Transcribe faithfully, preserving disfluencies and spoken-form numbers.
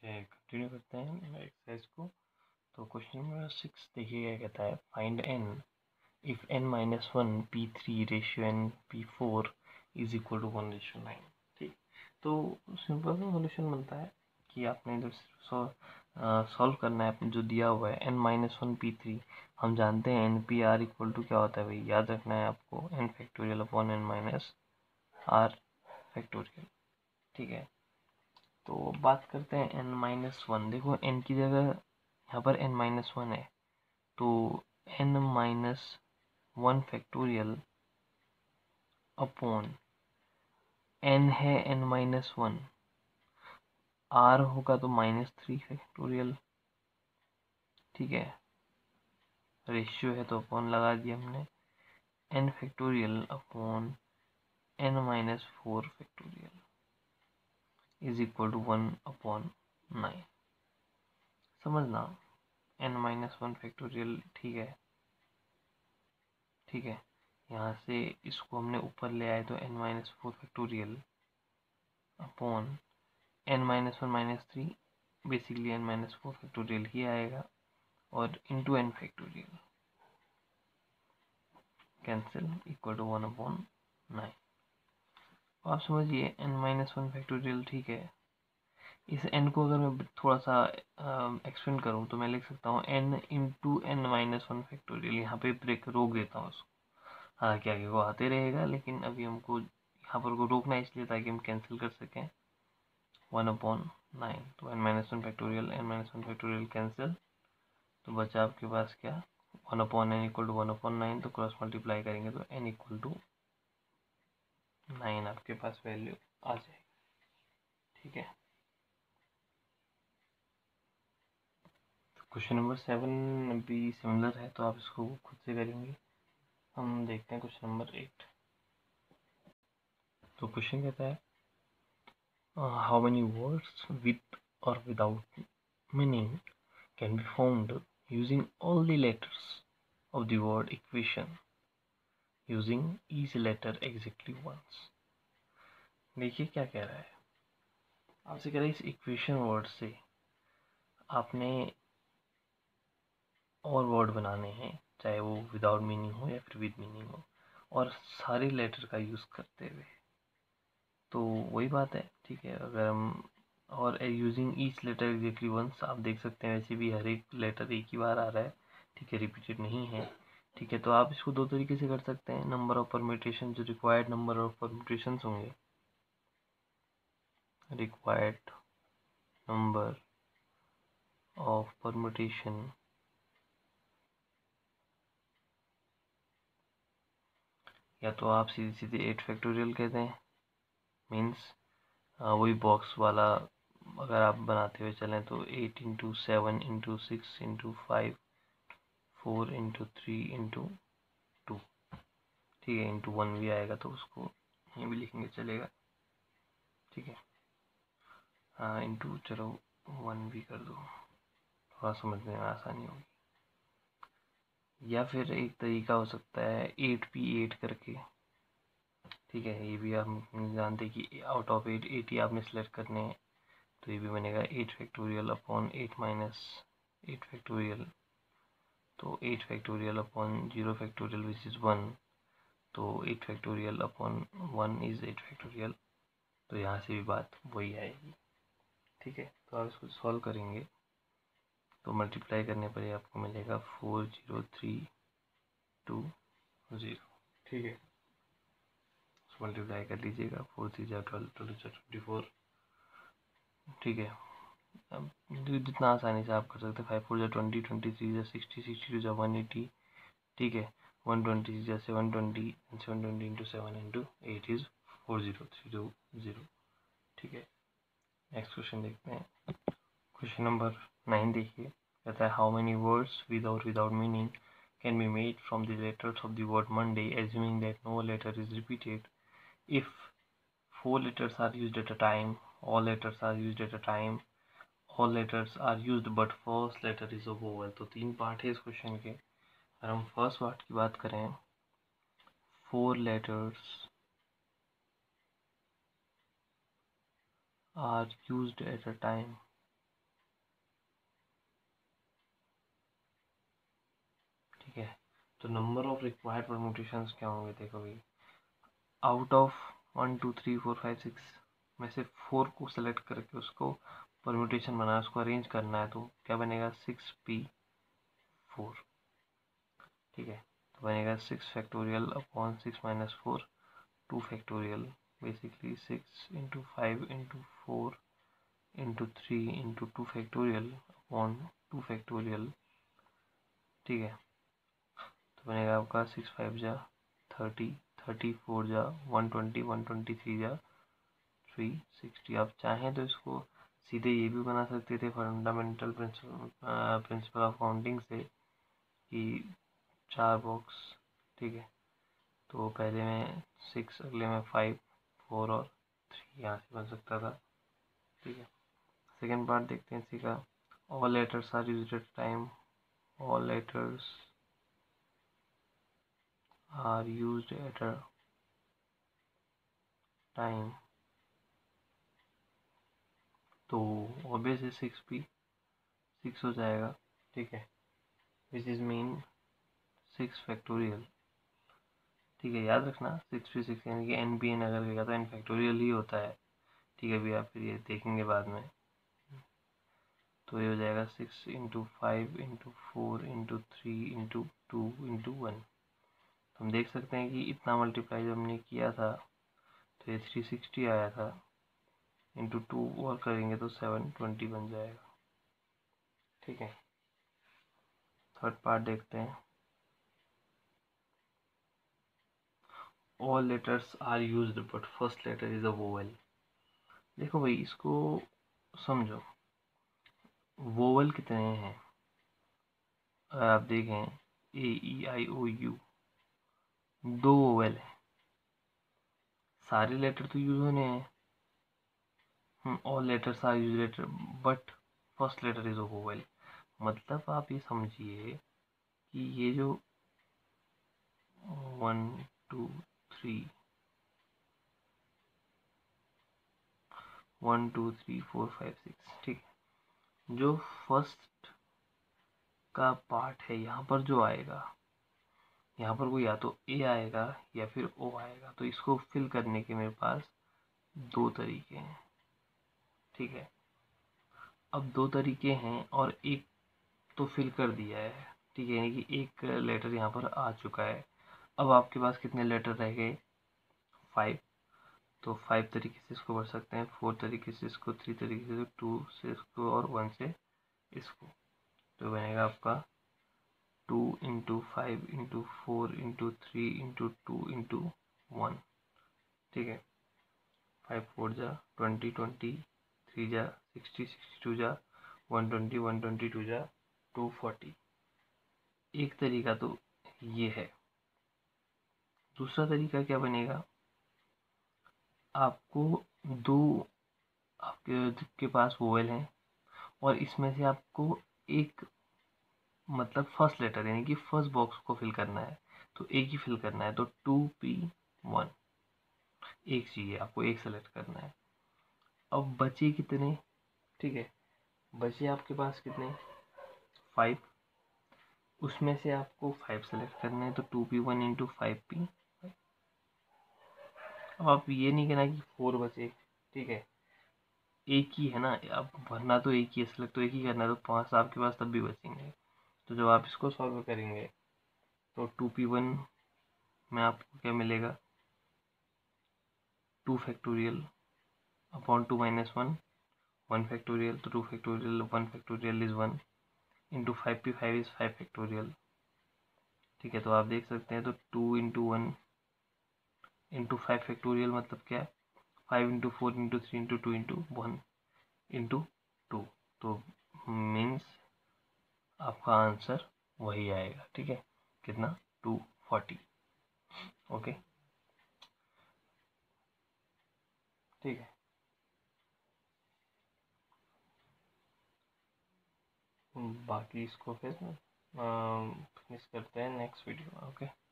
Continue करते हैं exercise को। तो क्वेश्चन नंबर सिक्स देखिए क्या कहता है, find n if n minus one P three ratio n P four is equal to one ratio nine. ठीक, तो सिंपल सा सोल्यूशन बनता है कि आपने जो सॉल्व करना है जो दिया हुआ है n minus one P three, हम जानते हैं n P r equal to क्या होता है भाई, याद रखना है आपको, n factorial upon n minus r factorial. ठीक है, तो बात करते हैं एन माइनस वन। देखो एन की जगह यहाँ पर एन माइनस वन है, तो n minus one factorial upon n है एन माइनस वन, आर होगा तो माइनस थ्री फैक्टोरियल। ठीक है, रेशियो है तो अपॉन लगा दिया हमने, n factorial upon n minus four factorial is equal to one upon nine. समझना, एन माइनस वन फैक्टोरियल, ठीक है ठीक है, यहाँ से इसको हमने ऊपर ले आए तो n minus four factorial upon n minus one minus three, basically n minus four factorial ही आएगा, और into n factorial cancel equal to one upon nine. आप समझिए एन माइनस वन फैक्टोरियल, ठीक है, इस n को अगर मैं थोड़ा सा एक्सपेंड करूँ तो मैं लिख सकता हूँ n into n minus one factorial. यहाँ पे ब्रेक रोक देता हूँ उसको, हालांकि आगे वो आते रहेगा, लेकिन अभी हमको यहाँ पर को रोकना इसलिए ताकि हम कैंसिल कर सकें, वन अपॉन नाइन। तो n minus one factorial n minus one factorial cancel, तो बचा आपके पास क्या, one upon n equal to one upon nine. तो क्रॉस मल्टीप्लाई करेंगे तो एन इक्वल टू नाइन आपके पास वैल्यू आ जाएगी। ठीक है, क्वेश्चन नंबर सेवन भी सिमिलर है, तो आप इसको खुद से करेंगे। हम देखते हैं क्वेश्चन नंबर एट। तो क्वेश्चन कहता है, हाउ मेनी वर्ड्स विद और without meaning can be formed using all the letters of the word equation using each letter exactly once. देखिए क्या कह रहा है, आपसे कह रहा है इस इक्वेशन वर्ड से आपने और वर्ड बनाने हैं, चाहे वो विदाउट मीनिंग हो या फिर विद मीनिंग हो, और सारे लेटर का यूज़ करते हुए। तो वही बात है, ठीक है, अगर हम और using each letter exactly once, आप देख सकते हैं वैसे भी हर एक लेटर एक ही बार आ रहा है, ठीक है, रिपीटेड नहीं है। ठीक है, तो आप इसको दो तरीके से कर सकते हैं, नंबर ऑफ परम्यूटेशन, जो रिक्वायर्ड नंबर ऑफ परम्यूटेशंस होंगे, रिक्वायर्ड नंबर ऑफ परम्यूटेशन या तो आप सीधे सीधे एट फैक्टोरियल कहते हैं, मीन्स वही बॉक्स वाला अगर आप बनाते हुए चलें तो eight into seven into six into five, four into three into two, ठीक है, इंटू वन भी आएगा तो उसको यहीं भी लिखेंगे चलेगा। ठीक है, हाँ इंटू, चलो वन भी कर दो, थोड़ा समझने में आसानी होगी। या फिर एक तरीका हो सकता है एट पी एट करके, ठीक है, ये भी हम जानते कि आउट ऑफ एट एट ही आपने सेलेक्ट करने हैं, तो ये भी बनेगा eight factorial upon eight minus eight factorial, तो eight factorial upon zero factorial which is one, तो eight factorial upon one is eight factorial. तो यहाँ से भी बात वही आएगी। ठीक है, तो आप इसको सॉल्व करेंगे तो मल्टीप्लाई करने पर आपको मिलेगा four zero three two zero. ठीक है, मल्टीप्लाई कर लीजिएगा, फोर थ्री जा ट्वेल्व, ट्वेल्व जा ट्वेंटी फोर। ठीक है, अब जितना आसानी से आप कर सकते हैं, फाइव फोर जा ट्वेंटी, ट्वेंटी थ्री जा सिक्सटी, सिक्सटी टू जा वन एटी, ठीक है, वन ट्वेंटी जा seven twenty, seven twenty into seven into eight is four zero three two zero. ठीक है, नेक्स्ट क्वेश्चन देखते हैं। क्वेश्चन नंबर नाइन देखिए, कहता है हाउ मेनी वर्ड्स विद और without meaning can be made from the letters of the word Monday, assuming that no letter is repeated. If four letters are used at a time, all letters are used at a time, all letters are used but first letter is a vowel. तो तीन part है इस question के। अगर हम first part की बात करें, four letters are used at a time, तो नंबर ऑफ रिक्वायर्ड परम्यूटेशंस क्या होंगे, देखो भाई, out of one two three four five six में से फोर को सेलेक्ट करके उसको परम्यूटेशन बनाना, उसको अरेंज करना है, तो क्या बनेगा, सिक्स पी फोर, ठीक है। तो बनेगा six factorial upon six minus four, two factorial, basically six into five into four into three into two factorial upon two factorial, ठीक है। तो बनेगा आपका सिक्स फाइव जा थर्टी, थर्टी फोर जा one twenty, one twenty three जा three sixty. आप चाहें तो इसको सीधे ये भी बना सकते थे fundamental principle principle of counting से कि चार बॉक्स, ठीक है। तो पहले में सिक्स, अगले में फाइव, फोर और थ्री, यहाँ से बन सकता था, ठीक है। सेकेंड पार्ट देखते हैं इसी का। All letters are used at time, all letters are used at a time, तो ऑब्वियस है सिक्स पी सिक्स हो जाएगा, ठीक है, which is mean six factorial, ठीक है। याद रखना सिक्स पी सिक्स यानी कि एन पी एन अगर गया तो एन फैक्टोरियल ही होता है, ठीक है। अभी आप फिर ये देखेंगे बाद में। तो ये हो जाएगा six into five into four into three into two into one. तो हम देख सकते हैं कि इतना मल्टीप्लाई जब हमने किया था तो ये थ्री सिक्सटी आया था, इंटू टू और करेंगे तो सेवन ट्वेंटी बन जाएगा, ठीक है। थर्ड पार्ट देखते हैं। All letters are used but first letter is a vowel. देखो भाई, इसको समझो, वोवेल कितने हैं, अगर आप देखें ए ई आई ओ यू, दो वोवेल है, सारे लेटर तो यूज होने हैं, all letters are use letter but first letter is a vowel. मतलब आप ये समझिए कि ये जो one two three one two three four five six, ठीक है, जो फर्स्ट का पार्ट है यहाँ पर जो आएगा, यहाँ पर वो या तो ए आएगा या फिर ओ आएगा। तो इसको फिल करने के मेरे पास दो तरीके हैं, ठीक है। अब दो तरीके हैं और एक तो फिल कर दिया है, ठीक है, यानी कि एक लेटर यहाँ पर आ चुका है। अब आपके पास कितने लेटर रह गए, फाइव। तो फाइव तरीके से इसको भर सकते हैं, फोर तरीके से इसको, थ्री तरीके से, टू से इसको और वन से इसको। तो बनेगा आपका two into five into four into three into two into one, ठीक है। फाइव फोर जा ट्वेंटी, ट्वेंटी थ्री जा सिक्सटी, सिक्सटी टू जा one twenty, one twenty two जा टू फोर्टी। एक तरीका तो ये है। दूसरा तरीका क्या बनेगा, आपको दो आपके के पास वोवेल हैं और इसमें से आपको एक, मतलब फर्स्ट लेटर यानी कि फर्स्ट बॉक्स को फिल करना है, तो एक ही फिल करना है, तो टू पी वन एक चाहिए आपको, एक सेलेक्ट करना है। अब बचे कितने, ठीक है, बचे आपके पास कितने, फाइव। उसमें से आपको फाइव सेलेक्ट करना है, तो two P one into five P. अब आप ये नहीं कहना कि फोर बचे, ठीक है, एक ही है ना, अब भरना तो एक ही है, सेलेक्ट तो एक ही करना है, तो पाँच आपके पास तब भी बचेंगे। तो जब आप इसको सॉल्व करेंगे तो टू पी वन में आपको क्या मिलेगा, two factorial upon two minus one, one factorial, तो two factorial one factorial is one into five P five is five factorial, ठीक है। तो आप देख सकते हैं, तो two into one into five factorial मतलब क्या है, five into four into three into two into one into two, तो मीन्स आपका आंसर वही आएगा, ठीक है, कितना, टू फोर्टी, ओके, ठीक है। बाकी इसको फिर फिनिश करते हैं नेक्स्ट वीडियो में, ओके।